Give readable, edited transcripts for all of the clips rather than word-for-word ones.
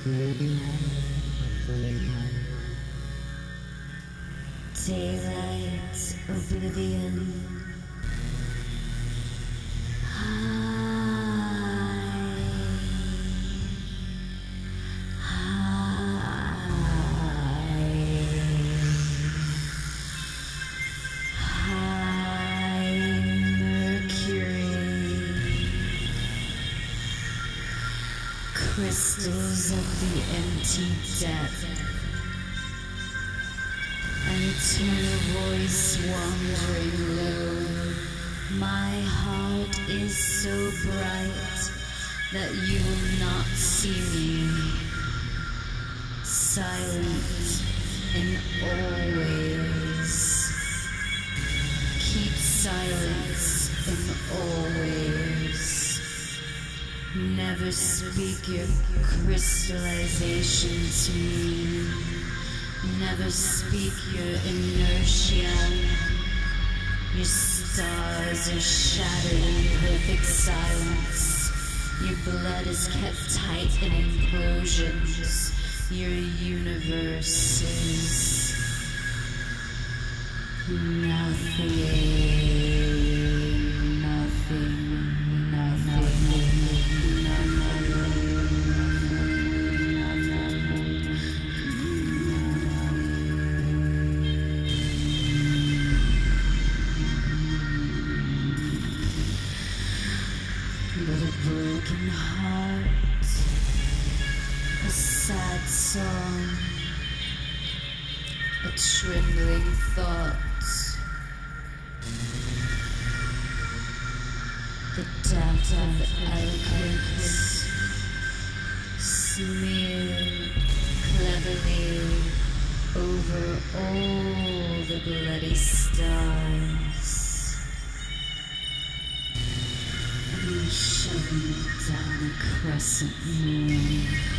Daylight, oblivion. Crystals of the empty depth, an eternal voice wandering low. My heart is so bright that you will not see me. Silent and always. Keep silence and always. Never speak your crystallization to me. Never speak your inertia. Your stars are shattered in perfect silence. Your blood is kept tight in implosions. Your universe is nothing, nothing. Broken heart, a sad song, a trembling thought, the death of eloquence, smeared cleverly over all the bloody stars. Shoving down a crescent moon.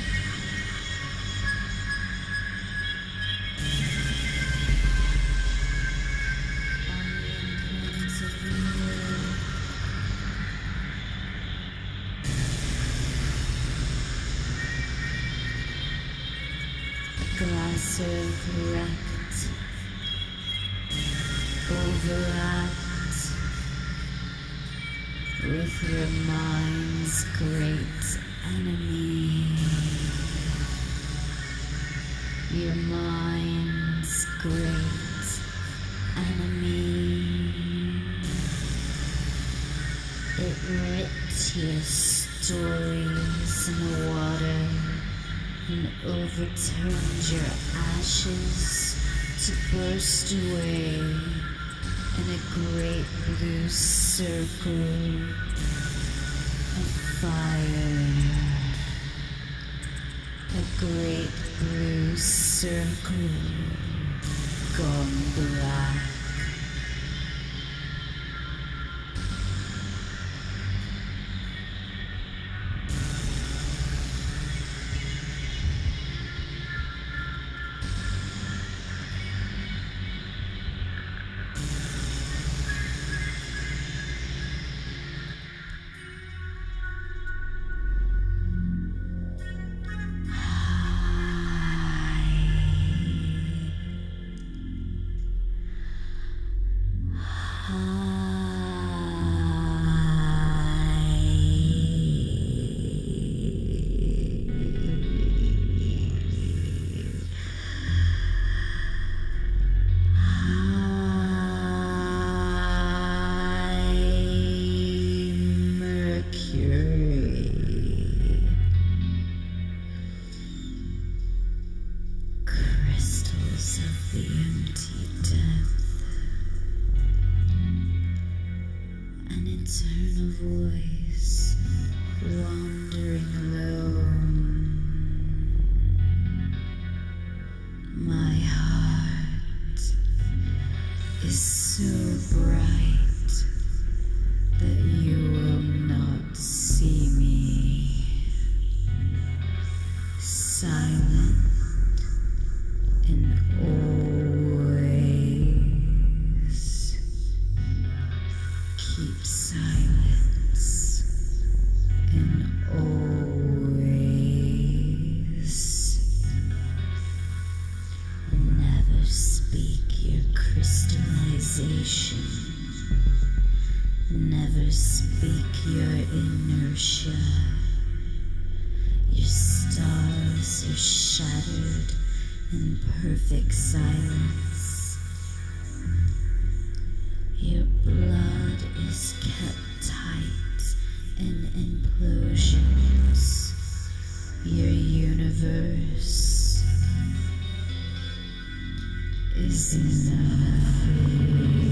On the influence of the moon. A glass earth wrecked, overlapped with your mind's great enemy. Your mind's great enemy. It ripped your stories in the water and overturned your ashes to burst away in a great blue circle of fire. A great blue circle gone black. inertia. Your stars are shattered in perfect silence. Your blood is kept tight in implosions. Your universe is nothing.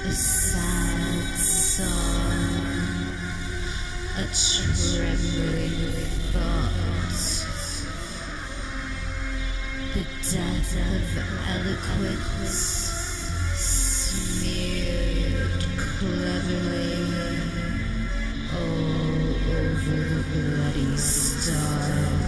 a sad song, a trembling thought, the death of eloquence, smeared cleverly all over the bloody stars.